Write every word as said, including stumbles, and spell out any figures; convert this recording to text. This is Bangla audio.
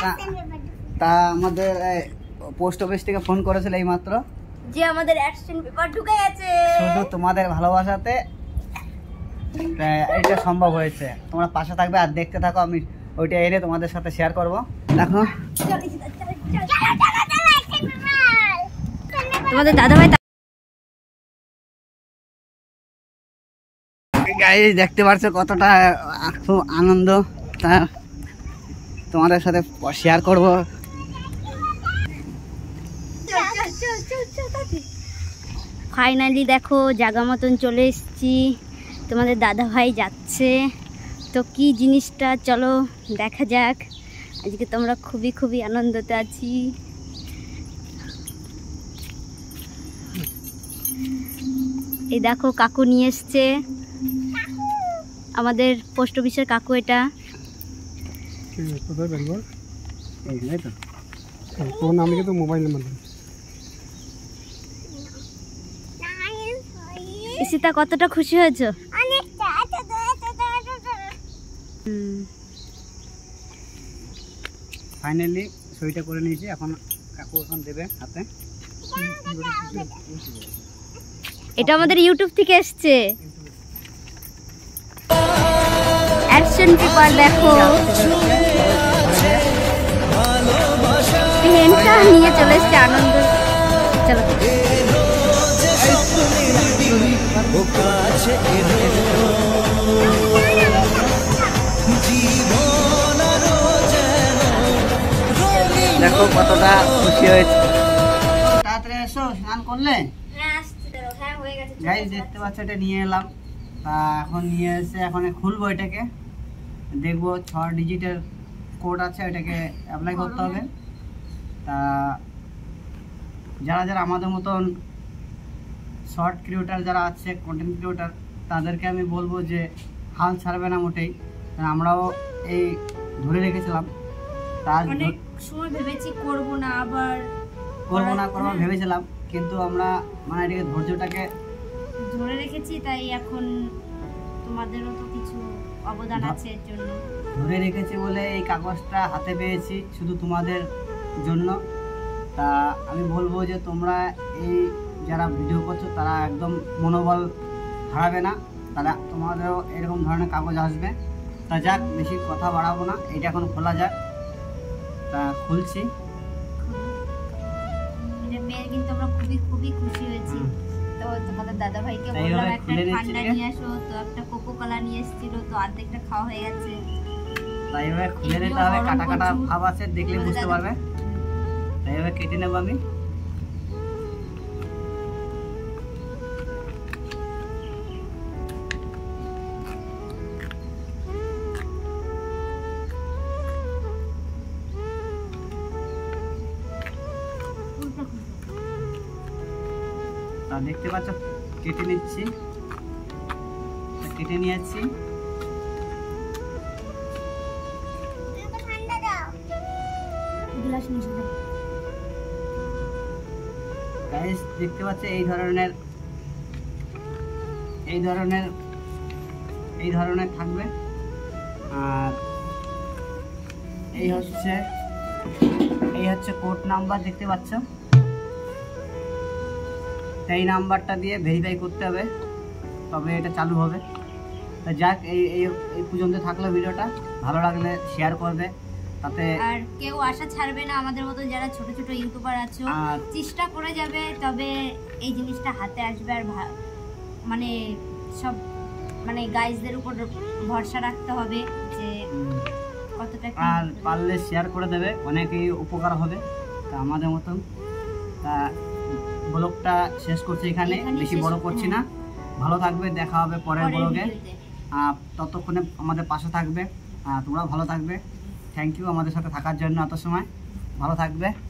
তা আমাদের পোস্ট অফিস থেকে ফোন করেছিল এই মাত্র যে আমাদের অ্যাকশন পেপার ঢুকে গেছে। শুধু তোমাদের ভালোবাসাতে এটা সম্ভব হয়েছে। তোমরা পাশে থাকবে আর দেখতে থাকো, আমি ওইটা এনে তোমাদের সাথে শেয়ার করব। দেখো তোমাদের দাদাভাই গাইস দেখতে পাচ্ছ কতটা খুব আনন্দ, তা তোমাদের সাথে শেয়ার করব। ফাইনালি দেখো জায়গা মতন চলে এসেছি, তোমাদের দাদা ভাই যাচ্ছে। তো কি জিনিসটা চলো দেখা যাক। আজকে তোমরা খুবই খুবই আনন্দতে আছি। এই দেখো কাকু নিয়ে এসছে, আমাদের পোস্ট অফিসের কাকু। এটা মোবাইল নাম্বার ইসিতা কতটা খুশি হয়েছো? ফাইনালি সইটা করে নিয়েছি, এখন কাকু এখন দেবে হাতে। এটা আমাদের ইউটিউব থেকে এসছে অ্যাকশন পেপার। দেখো পেনটা নিয়ে চলে এসছে, আনন্দ। চলো দেখো কতটা খুশি হয়েছে। তাড়াতাড়ি এসো, স্নান করলে? গাইস দেখতে পাচ্ছ এটা নিয়ে এলাম। তা এখন নিয়ে এসে এখন খুলবো এটাকে, দেখবো ছ ডিজিটের কোড আছে, এটাকে অ্যাপ্লাই করতে হবে। তা যারা যারা আমাদের মতন শর্ট ক্রিয়েটার যারা আছে, কন্টেন্ট ক্রিয়েটার, তাদেরকে আমি বলবো যে হাল ছাড়বে না মোটেই। আমরাও এই ধরে রেখেছিলাম, তার অনেক সময় ভেবেছি করবো না, আবার করবো না করবো ভেবেছিলাম, কিন্তু আমরা মানে এটাকে ধৈর্যটাকে ধরে রেখেছি। তাই এখন তোমাদেরও তো কিছু অবদান আছে এর জন্য। ধরে রেখেছি বলে এই কাগজটা হাতে পেয়েছি শুধু তোমাদের জন্য। তা আমি বলবো যে তোমরা এই যারা ভিডিও করছো তারা একদম মনোবল হারাবে না, তারা তোমাদেরও এরকম ধরনের কাগজ আসবে। তা যাক, বেশি কথা বাড়াবো না, এটা এখন খোলা যাক। তা খুলছি। এটা পেয়ে কিন্তু আমরা খুবই খুবই খুশি হয়েছি। তো তোমাদের দাদা ভাইকে বললাম একটা ঠান্ডা নিয়ে আসো, তো একটা কোকো কোলা নিয়ে এসেছিল, তো অর্ধেকটা খাওয়া হয়ে গেছে। তাই এভাবে খুলে নিতে হবে, কাটা কাটা ভাব আছে, দেখলে বুঝতে পারবে। তাই এভাবে কেটে নেবো আমি। তা দেখতে পাচ্ছ কেটে নিচ্ছি, কেটে নিয়েছি। গাইস দেখতে পাচ্ছ এই ধরনের এই ধরনের এই ধরনের থাকবে। আর এই হচ্ছে এই হচ্ছে কোড নাম্বার, দেখতে পাচ্ছ। এই নাম্বারটা দিয়ে ভেরিফাই করতে হবে, তবে এটা চালু হবে। তা যাক, এই এই পর্যন্ত থাকলো ভিডিওটা। ভালো লাগলে শেয়ার করবে, তাতে আর কেউ আশা ছাড়বে না। আমাদের মতো যারা ছোট ছোট ইউটিউবার আছো, চেষ্টা করে যাবে, তবে এই জিনিসটা হাতে আসবে। আর মানে সব মানে গাইজদের উপর ভরসা রাখতে হবে যে কতটা। আর পারলে শেয়ার করে দেবে, অনেকেই উপকার হবে। তা আমাদের মতন তা ব্লগটা শেষ করছি এখানে, বেশি বড় করছি না। ভালো থাকবে, দেখা হবে পরের ব্লগে। ততক্ষণে আমাদের পাশে থাকবে, তোমরাও ভালো থাকবে। থ্যাংক ইউ আমাদের সাথে থাকার জন্য এত সময়। ভালো থাকবে।